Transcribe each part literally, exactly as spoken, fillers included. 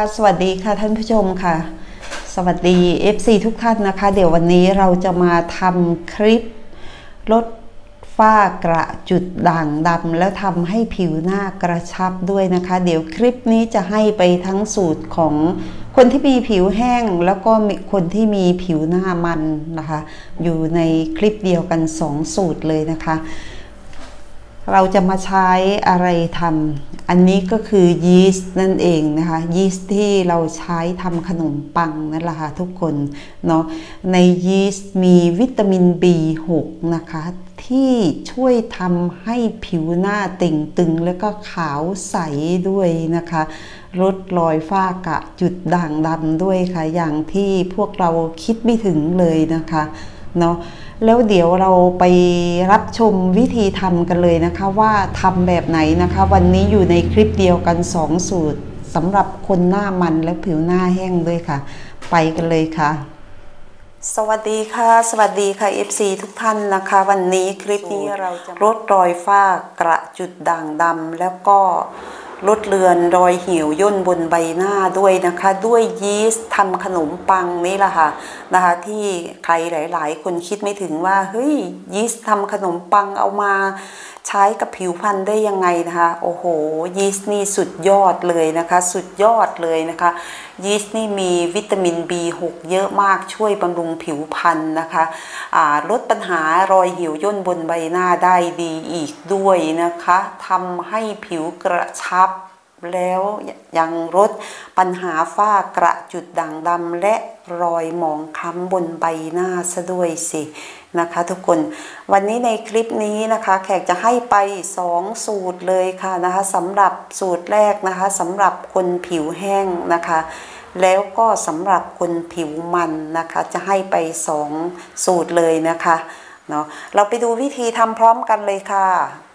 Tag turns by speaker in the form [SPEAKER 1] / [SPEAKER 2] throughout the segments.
[SPEAKER 1] สวัสดีค่ะท่านผู้ชมค่ะสวัสดี เอฟ ซี ทุกท่านนะคะเดี๋ยววันนี้เราจะมาทำคลิปลดฝ้ากระจุดด่างดำแล้วทำให้ผิวหน้ากระชับด้วยนะคะเดี๋ยวคลิปนี้จะให้ไปทั้งสูตรของคนที่มีผิวแห้งแล้วก็คนที่มีผิวหน้ามันนะคะอยู่ในคลิปเดียวกันสองสูตรเลยนะคะเราจะมาใช้อะไรทำอันนี้ก็คือยีสต์นั่นเองนะคะยีสต์ที่เราใช้ทำขนมปังนั่นแหละค่ะทุกคนเนาะในยีสต์มีวิตามิน บี หก นะคะที่ช่วยทำให้ผิวหน้าเต่งตึงแล้วก็ขาวใสด้วยนะคะลดรอยฝ้ากระจุดด่างดำด้วยค่ะอย่างที่พวกเราคิดไม่ถึงเลยนะคะเนาะแล้วเดี๋ยวเราไปรับชมวิธีทำกันเลยนะคะว่าทำแบบไหนนะคะวันนี้อยู่ในคลิปเดียวกันสองสูตรสำหรับคนหน้ามันและผิวหน้าแห้งด้วยค่ะไปกันเลยค่ะสวัสดีค่ะสวัสดีค่ะ เอฟ ซี ทุกท่านนะคะวันนี้คลิปนี้เราจะลดรอยฝ้ากระจุดด่างดำแล้วก็ลดเลือนรอยเหี่ยวย่นบนใบหน้าด้วยนะคะด้วยยีสต์ทำขนมปังนี่แหละค่ะนะคะที่ใครหลายๆคนคิดไม่ถึงว่าเฮ้ยยีสต์ทำขนมปังเอามาใช้กับผิวพรรณได้ยังไงนะคะโอ้โหยีสต์นี่สุดยอดเลยนะคะสุดยอดเลยนะคะยีสต์นี่มีวิตามิน บี หก เยอะมากช่วยบำรุงผิวพรรณนะคะลดปัญหารอยเหี่ยวย่นบนใบหน้าได้ดีอีกด้วยนะคะทำให้ผิวกระชับแล้วยังลดปัญหาฝ้ากระจุดด่างดำและรอยหมองคล้ำบนใบหน้าซะด้วยสินะคะทุกคนวันนี้ในคลิปนี้นะคะแขกจะให้ไปสองสูตรเลยค่ะนะคะสำหรับสูตรแรกนะคะสำหรับคนผิวแห้งนะคะแล้วก็สำหรับคนผิวมันนะคะจะให้ไปสองสูตรเลยนะคะเนาะเราไปดูวิธีทำพร้อมกันเลยค่ะ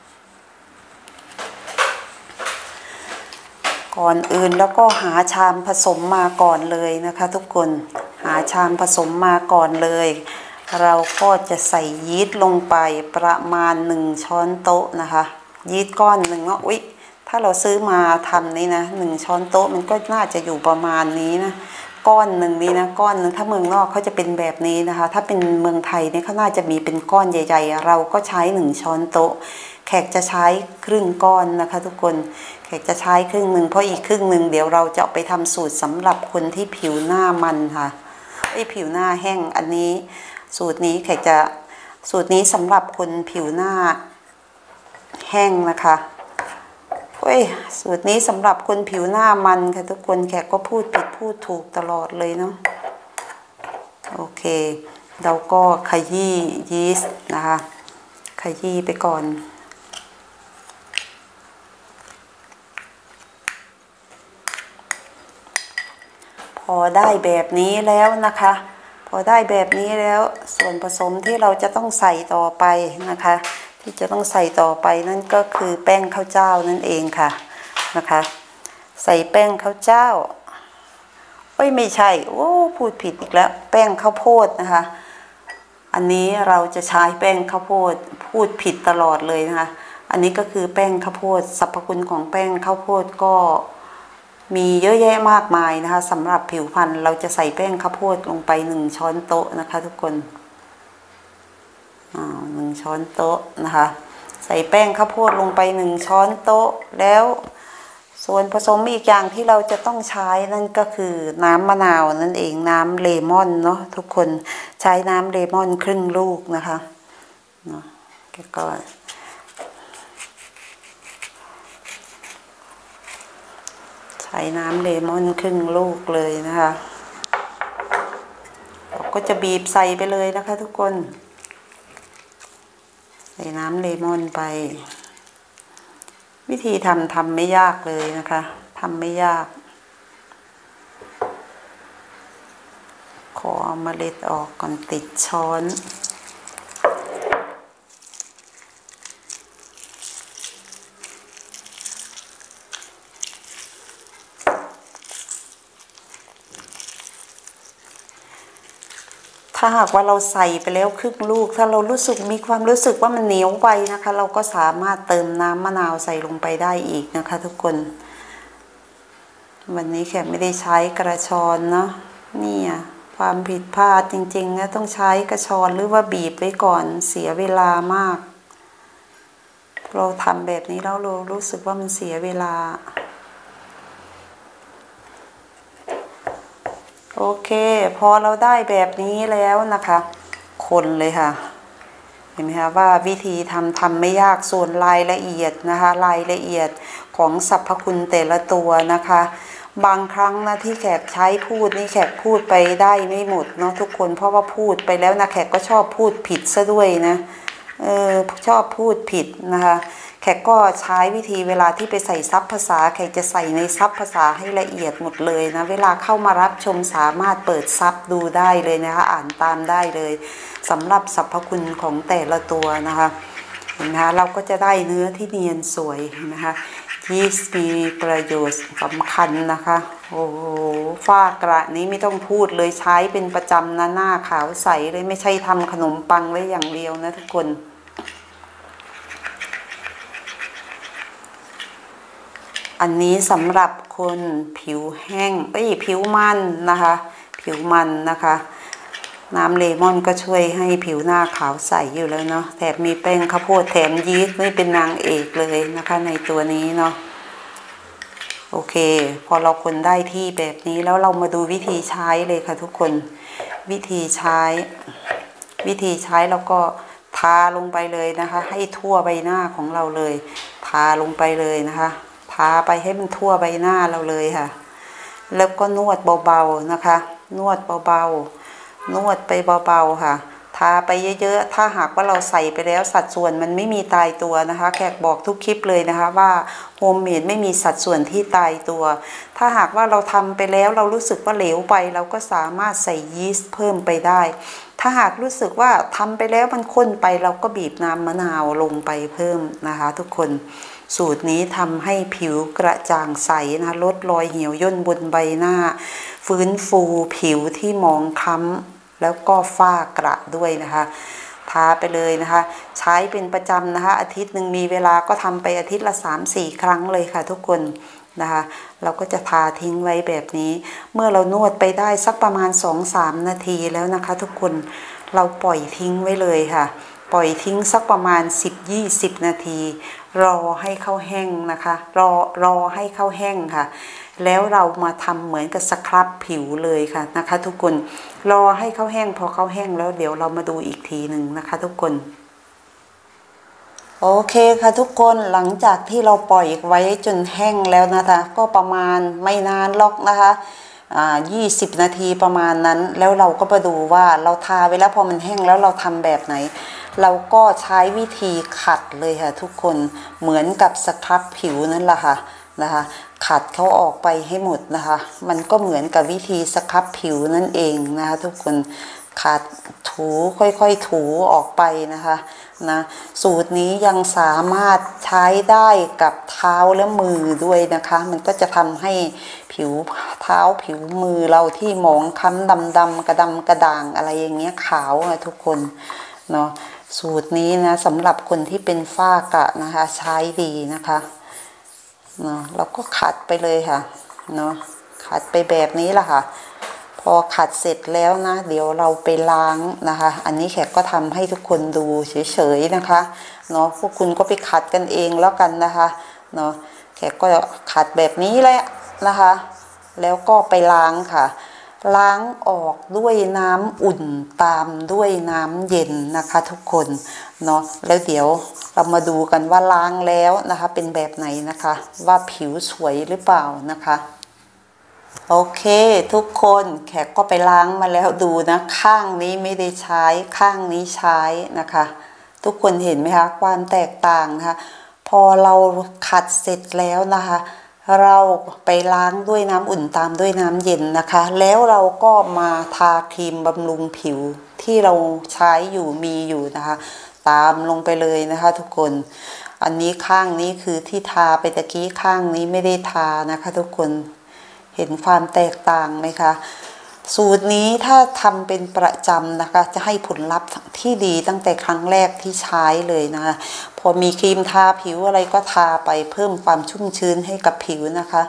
[SPEAKER 1] ก่อนอื่นแล้วก็หาชามผสมมาก่อนเลยนะคะทุกคนหาชามผสมมาก่อนเลยเราก็จะใส่ยีสต์ลงไปประมาณหนึ่งช้อนโต๊ะนะคะยีสต์ก้อนหนึ่งเนาะอุ๊ยถ้าเราซื้อมาทำนี่นะหนึ่งช้อนโต๊ะมันก็น่าจะอยู่ประมาณนี้นะก้อนหนึ่งนี่นะก้อนหนึ่งถ้าเมืองนอกเขาจะเป็นแบบนี้นะคะถ้าเป็นเมืองไทยเนี่ยเขาน่าจะมีเป็นก้อนใหญ่ๆเราก็ใช้หนึ่งช้อนโต๊ะแขกจะใช้ครึ่งก้อนนะคะทุกคนแขกจะใช้ครึ่งหนึ่งเพราะอีกครึ่งหนึ่งเดี๋ยวเราจะไปทำสูตรสำหรับคนที่ผิวหน้ามันค่ะไอ้ผิวหน้าแห้งอันนี้สูตรนี้แขกจะสูตรนี้สำหรับคนผิวหน้าแห้งนะคะเฮ้ยสูตรนี้สำหรับคนผิวหน้ามันค่ะทุกคนแขกก็พูดผิดพูดถูกตลอดเลยเนาะโอเคเราก็ขยี้ยีสต์นะคะขยี้ไปก่อนพอได้แบบนี้แล้วนะคะพอได้แบบนี้แล้วส่วนผสมที่เราจะต้องใส่ต่อไปนะคะที่จะต้องใส่ต่อไปนั่นก็คือแป้งข้าวเจ้านั่นเองค่ะนะคะใส่แป้งข้าวเจ้าเอ้ยไม่ใช่โอ้พูดผิดอีกแล้วแป้งข้าวโพดนะคะอันนี้เราจะใช้แป้งข้าวโพดพูดผิดตลอดเลยนะคะอันนี้ก็คือแป้งข้าวโพดสรรพคุณของแป้งข้าวโพดก็มีเยอะแยะมากมายนะคะสำหรับผิวพรรณเราจะใส่แป้งข้าวโพดลงไปหนึ่งช้อนโต๊ะนะคะทุกคนอ่าหนึ่งช้อนโต๊ะนะคะใส่แป้งข้าวโพดลงไปหนึ่งช้อนโต๊ะแล้วส่วนผสมอีกอย่างที่เราจะต้องใช้นั่นก็คือน้ำมะนาวนั่นเองน้ำเลมอนเนาะทุกคนใช้น้ำเลมอนครึ่งลูกนะคะเนาะก็ใช้น้ำเลมอนครึ่งลูกเลยนะคะเราก็จะบีบใส่ไปเลยนะคะทุกคนใส่น้ำเลมอนไปวิธีทำทำไม่ยากเลยนะคะทำไม่ยากขอเอาเมล็ดออกก่อนติดช้อนถ้าหากว่าเราใส่ไปแล้วครึ่งลูกถ้าเรารู้สึกมีความรู้สึกว่ามันเหนียวไปนะคะเราก็สามารถเติมน้ำมะนาวใส่ลงไปได้อีกนะคะทุกคนวันนี้แขกไม่ได้ใช้กระชอนเนาะนี่ความผิดพลาดจริงๆนะต้องใช้กระชอนหรือว่าบีบไว้ก่อนเสียเวลามากเราทำแบบนี้แล้วเรารู้สึกว่ามันเสียเวลาโอเคพอเราได้แบบนี้แล้วนะคะคนเลยค่ะเห็นไหมคะว่าวิธีทำทำไม่ยากส่วนรายละเอียดนะคะรายละเอียดของสรรพคุณแต่ละตัวนะคะบางครั้งนะที่แขกใช้พูดนี่แขกพูดไปได้ไม่หมดเนาะทุกคนเพราะว่าพูดไปแล้วนะแขกก็ชอบพูดผิดซะด้วยนะเออชอบพูดผิดนะคะแขกก็ใช้วิธีเวลาที่ไปใส่ซับภาษาแขกจะใส่ในซับภาษาให้ละเอียดหมดเลยนะเวลาเข้ามารับชมสามารถเปิดซับดูได้เลยนะคะอ่านตามได้เลยสำหรับสรรพคุณของแต่ละตัวนะคะเห็นไหมคะเราก็จะได้เนื้อที่เนียนสวยนะคะยีสต์มีประโยชน์สำคัญนะคะโอ้โหฝ้ากระนี้ไม่ต้องพูดเลยใช้เป็นประจำนะหน้าขาวใสเลยไม่ใช่ทำขนมปังไว้อย่างเดียวนะทุกคนอันนี้สำหรับคนผิวแห้งเอ้ยผิวมันนะคะผิวมันนะคะน้ำเลมอนก็ช่วยให้ผิวหน้าขาวใสอยู่แล้วเนาะแถมมีแป้งข้าวโพดแถมยีสต์ไม่เป็นนางเอกเลยนะคะในตัวนี้เนาะโอเคพอเราคนได้ที่แบบนี้แล้วเรามาดูวิธีใช้เลยค่ะทุกคนวิธีใช้วิธีใช้แล้วก็ทาลงไปเลยนะคะให้ทั่วใบหน้าของเราเลยทาลงไปเลยนะคะทาไปให้มันทั่วใบหน้าเราเลยค่ะแล้วก็นวดเบาๆนะคะนวดเบาๆนวดไปเบาๆค่ะทาไปเยอะๆถ้าหากว่าเราใส่ไปแล้วสัดส่วนมันไม่มีตายตัวนะคะแขกบอกทุกคลิปเลยนะคะว่าโฮมเมดไม่มีสัดส่วนที่ตายตัวถ้าหากว่าเราทำไปแล้วเรารู้สึกว่าเหลวไปเราก็สามารถใส่ยีสต์เพิ่มไปได้ถ้าหากรู้สึกว่าทำไปแล้วมันข้นไปเราก็บีบน้ำมะนาวลงไปเพิ่มนะคะทุกคนสูตรนี้ทำให้ผิวกระจ่างใสนะลดรอยเหี่ยวย่นบนใบหน้าฟื้นฟูผิวที่หมองคล้ำแล้วก็ฝ้ากระด้วยนะคะทาไปเลยนะคะใช้เป็นประจำนะคะอาทิตย์หนึ่งมีเวลาก็ทำไปอาทิตย์ละ สามถึงสี่ ครั้งเลยค่ะทุกคนนะคะเราก็จะทาทิ้งไว้แบบนี้เมื่อเรานวดไปได้สักประมาณ สองถึงสาม นาทีแล้วนะคะทุกคนเราปล่อยทิ้งไว้เลยค่ะปล่อยทิ้งสักประมาณ สิบถึงยี่สิบ นาทีรอให้เข้าแห้งนะคะรอรอให้เข้าแห้งค่ะแล้วเรามาทำเหมือนกับสครับผิวเลยค่ะนะคะทุกคนรอให้เข้าแห้งพอเข้าแห้งแล้วเดี๋ยวเรามาดูอีกทีหนึ่งนะคะทุกคนโอเคค่ะทุกคนหลังจากที่เราปล่อยไว้จนแห้งแล้วนะคะก็ประมาณไม่นานหรอกนะคะอ่ายี่สิบนาทีประมาณนั้นแล้วเราก็มาดูว่าเราทาไปแล้วพอมันแห้งแล้วเราทำแบบไหนเราก็ใช้วิธีขัดเลยค่ะทุกคนเหมือนกับสครับผิวนั่นแหละค่ะนะคะขัดเขาออกไปให้หมดนะคะมันก็เหมือนกับวิธีสครับผิวนั่นเองนะคะทุกคนขัดถูค่อยๆถูออกไปนะคะนะสูตรนี้ยังสามารถใช้ได้กับเท้าและมือด้วยนะคะมันก็จะทำให้ผิวเท้าผิวมือเราที่หมองคล้ำดำๆกระดำกระด่างอะไรอย่างเงี้ยขาวนะทุกคนเนาะสูตรนี้นะสำหรับคนที่เป็นฝ้ากระนะคะใช้ดีนะคะเนาะเราก็ขัดไปเลยค่ะเนาะขัดไปแบบนี้แหละค่ะพอขัดเสร็จแล้วนะเดี๋ยวเราไปล้างนะคะอันนี้แขกก็ทำให้ทุกคนดูเฉยๆนะคะเนาะพวกคุณก็ไปขัดกันเองแล้วกันนะคะเนาะแขกก็ขัดแบบนี้แหละนะคะแล้วก็ไปล้างค่ะล้างออกด้วยน้ำอุ่นตามด้วยน้ำเย็นนะคะทุกคนเนาะแล้วเดี๋ยวเรามาดูกันว่าล้างแล้วนะคะเป็นแบบไหนนะคะว่าผิวสวยหรือเปล่านะคะโอเคทุกคนแขกก็ไปล้างมาแล้วดูนะข้างนี้ไม่ได้ใช้ข้างนี้ใช้นะคะทุกคนเห็นไหมคะความแตกต่างนะคะพอเราขัดเสร็จแล้วนะคะเราไปล้างด้วยน้ำอุ่นตามด้วยน้ำเย็นนะคะแล้วเราก็มาทาครีมบำรุงผิวที่เราใช้อยู่มีอยู่นะคะตามลงไปเลยนะคะทุกคนอันนี้ข้างนี้คือที่ทาไปตะกี้ข้างนี้ไม่ได้ทานะคะทุกคนเห็นความแตกต่างไหมคะสูตรนี้ถ้าทำเป็นประจำนะคะจะให้ผลลัพธ์ที่ดีตั้งแต่ครั้งแรกที่ใช้เลยนะคะพอมีครีมทาผิวอะไรก็ทาไปเพิ่มความชุ่มชื้นให้กับผิวนะคะ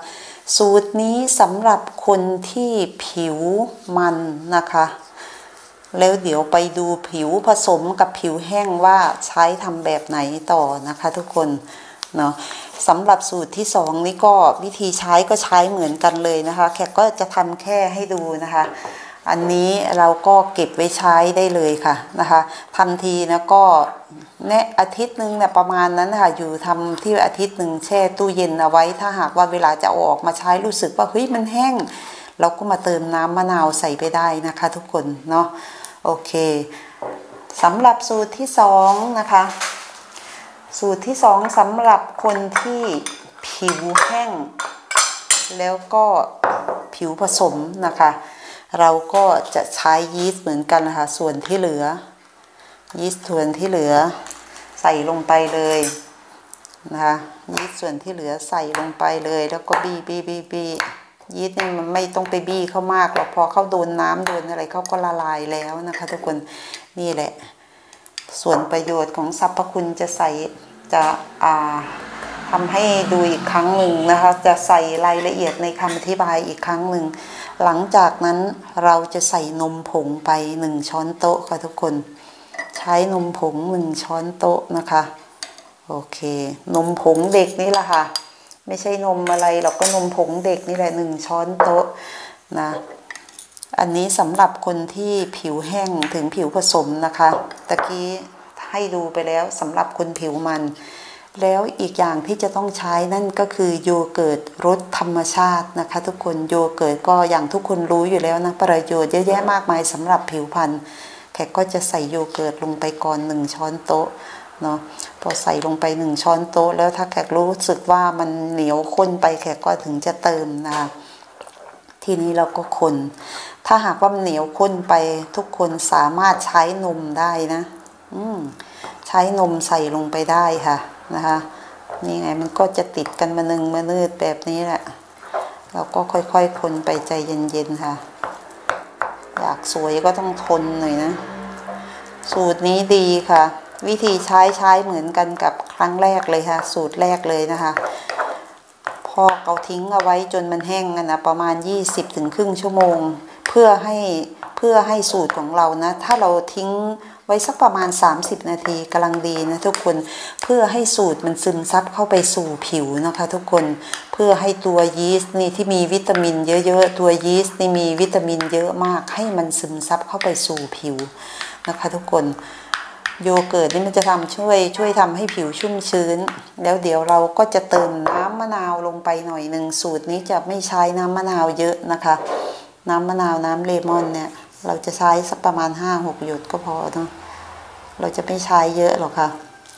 [SPEAKER 1] สูตรนี้สำหรับคนที่ผิวมันนะคะแล้วเดี๋ยวไปดูผิวผสมกับผิวแห้งว่าใช้ทำแบบไหนต่อนะคะทุกคนเนาะสำหรับสูตรที่สองนี่ก็วิธีใช้ก็ใช้เหมือนกันเลยนะคะแขกก็จะทำแค่ให้ดูนะคะอันนี้เราก็เก็บไว้ใช้ได้เลยค่ะนะคะทำทีนะก็แน่อาทิตย์หนึ่งเนี่ยประมาณนั้นค่ะอยู่ทำที่อาทิตย์หนึ่งแช่ตู้เย็นเอาไว้ถ้าหากว่าเวลาจะเอาออกมาใช้รู้สึกว่าเฮ้ยมันแห้งเราก็มาเติมน้ำมะนาวใส่ไปได้นะคะทุกคนเนาะโอเคสำหรับสูตรที่สองนะคะสูตรที่สองสำหรับคนที่ผิวแห้งแล้วก็ผิวผสมนะคะเราก็จะใช้ยีสต์เหมือนกันนะคะส่วนที่เหลือยีสต์ส่วนที่เหลือใส่ลงไปเลยนะคะยีสต์ส่วนที่เหลือใส่ลงไปเลยแล้วก็บีบีบีบียีสต์นี่มันไม่ต้องไปบี้เข้ามากหรอกพอเข้าโดนน้ำโดนอะไรเขาก็ละลายแล้วนะคะทุกคนนี่แหละส่วนประโยชน์ของสรรพคุณจะใส่จะอ่าทำให้ดูอีกครั้งหนึ่งนะคะจะใส่รายละเอียดในคำอธิบายอีกครั้งหนึ่งหลังจากนั้นเราจะใส่นมผงไปหนึ่งช้อนโต๊ะค่ะทุกคนใช้นมผงหนึ่งช้อนโต๊ะนะคะโอเคนมผงเด็กนี่แหละค่ะไม่ใช่นมอะไรหรอกก็นมผงเด็กนี่แหละหนึ่งช้อนโต๊ะนะอันนี้สำหรับคนที่ผิวแห้งถึงผิวผสมนะคะตะกี้ให้ดูไปแล้วสำหรับคนผิวมันแล้วอีกอย่างที่จะต้องใช้นั่นก็คือโยเกิร์ตรสธรรมชาตินะคะทุกคนโยเกิร์ตก็อย่างทุกคนรู้อยู่แล้วนะประโยชน์เยอะแยะมากมายสำหรับผิวพรรณแขกก็จะใส่โยเกิร์ตลงไปก่อนหนึ่งช้อนโต๊ะเนาะพอใส่ลงไปหนึ่งช้อนโต๊ะแล้วถ้าแขกรู้สึกว่ามันเหนียวข้นไปแขกก็ถึงจะเติมนะคะทีนี้เราก็คนถ้าหากว่ามันเหนียวข้นไปทุกคนสามารถใช้นมได้นะอืมใช้นมใส่ลงไปได้ค่ะนะคะนี่ไงมันก็จะติดกันมานึงมานืดแบบนี้แหละเราก็ค่อยๆคนไปใจเย็นๆค่ะอยากสวยก็ต้องทนหน่อยนะสูตรนี้ดีค่ะวิธีใช้ใช้เหมือนกันกับครั้งแรกเลยค่ะสูตรแรกเลยนะคะพอเอาทิ้งเอาไว้จนมันแห้งนะประมาณยี่สิบถึงครึ่งชั่วโมงเพื่อให้เพื่อให้สูตรของเรานะถ้าเราทิ้งไว้สักประมาณสามสิบนาทีกำลังดีนะทุกคนเพื่อให้สูตรมันซึมซับเข้าไปสู่ผิวนะคะทุกคนเพื่อให้ตัวยีสต์นี่ที่มีวิตามินเยอะๆตัวยีสต์นี่มีวิตามินเยอะมากให้มันซึมซับเข้าไปสู่ผิวนะคะทุกคนโยเกิร์ตนี่มันจะทำช่วยช่วยทำให้ผิวชุ่มชื้นแล้วเดี๋ยวเราก็จะเติมน้ำมะนาวลงไปหน่อยหนึ่งสูตรนี้จะไม่ใช้น้ำมะนาวเยอะนะคะน้ำมะนาวน้ำเลมอนเนี่ยเราจะใช้สักประมาณห้าหกหยดก็พอเนาะเราจะไม่ใช้เยอะหรอกค่ะ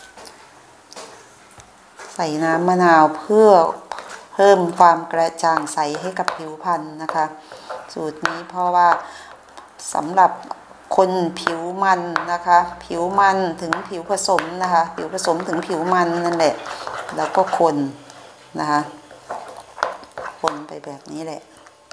[SPEAKER 1] ใส่น้ำมะนาวเพื่อเพิ่มความกระจ่างใสให้กับผิวพรรณนะคะสูตรนี้เพราะว่าสำหรับคนผิวมันนะคะผิวมันถึงผิวผสมนะคะผิวผสมถึงผิวมันนั่นแหละแล้วก็คนนะคะคนไปแบบนี้แหละ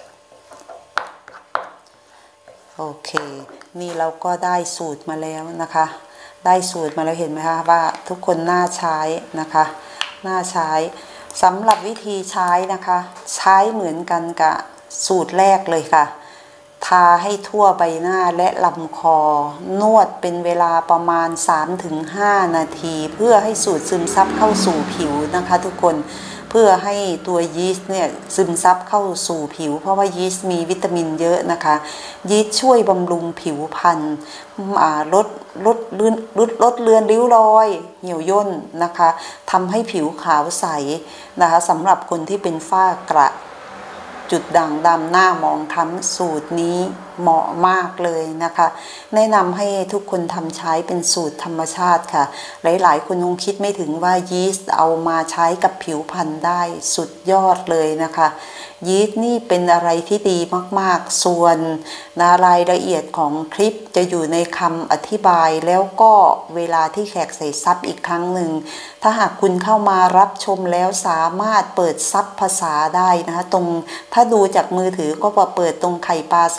[SPEAKER 1] โอเคนี่เราก็ได้สูตรมาแล้วนะคะได้สูตรมาแล้วเห็นไหมคะว่าทุกคนน่าใช้นะคะน่าใช้สำหรับวิธีใช้นะคะใช้เหมือนกันกับสูตรแรกเลยค่ะทาให้ทั่วใบหน้าและลำคอนวดเป็นเวลาประมาณ สามถึงห้า นาทีเพื่อให้สูตรซึมซับเข้าสู่ผิวนะคะทุกคนเพื่อให้ตัวยีสต์เนี่ยซึมซับเข้าสู่ผิวเพราะว่ายีสต์มีวิตามินเยอะนะคะยีสต์ช่วยบำรุงผิวพรรณลดลดเลือนลดลดเลือนริ้วรอยเหี่ยวย่นนะคะทำให้ผิวขาวใสนะคะสำหรับคนที่เป็นฝ้ากระจุดด่างดำหน้ามองคล้ำสูตรนี้เหมาะมากเลยนะคะแนะนำให้ทุกคนทำใช้เป็นสูตรธรรมชาติค่ะหลายๆคนคงคิดไม่ถึงว่ายีสต์เอามาใช้กับผิวพรรณได้สุดยอดเลยนะคะยีสต์นี่เป็นอะไรที่ดีมากๆส่วนนะรายละเอียดของคลิปจะอยู่ในคำอธิบายแล้วก็เวลาที่แขกใส่ซับอีกครั้งหนึ่งถ้าหากคุณเข้ามารับชมแล้วสามารถเปิดซับภาษาได้นะคะตรงถ้าดูจากมือถือก็เปิดตรงไข่ปลาสามจุด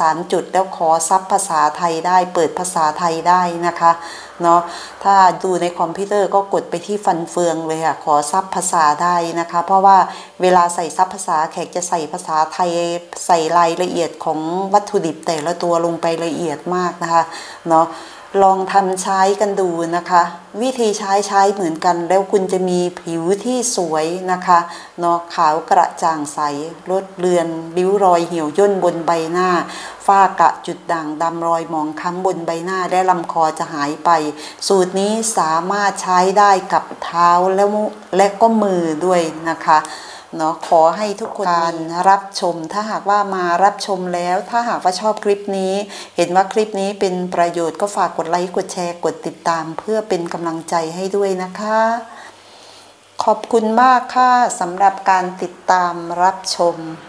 [SPEAKER 1] แล้วขอซับภาษาไทยได้เปิดภาษาไทยได้นะคะเนาะถ้าดูในคอมพิวเตอร์ก็กดไปที่ฟันเฟืองเลยค่ะขอซับภาษาได้นะคะเพราะว่าเวลาใส่ซับภาษาแขกจะใส่ภาษาไทยใส่รายละเอียดของวัตถุดิบแต่ละตัวลงไปละเอียดมากนะคะเนาะลองทำใช้กันดูนะคะวิธีใช้ใช้เหมือนกันแล้วคุณจะมีผิวที่สวยนะคะเนาะขาวกระจ่างใสลดเลือนริ้วรอยเหี่ยวย่นบนใบหน้าฝ้ากระจุดด่างดำรอยหมองคล้ำบนใบหน้าและลำคอจะหายไปสูตรนี้สามารถใช้ได้กับเท้าแล้วและก็มือด้วยนะคะเนาะขอให้ทุกคนรับชมถ้าหากว่ามารับชมแล้วถ้าหากว่าชอบคลิปนี้เห็นว่าคลิปนี้เป็นประโยชน์ก็ฝากกดไลค์กดแชร์กดติดตามเพื่อเป็นกำลังใจให้ด้วยนะคะขอบคุณมากค่ะสำหรับการติดตามรับชม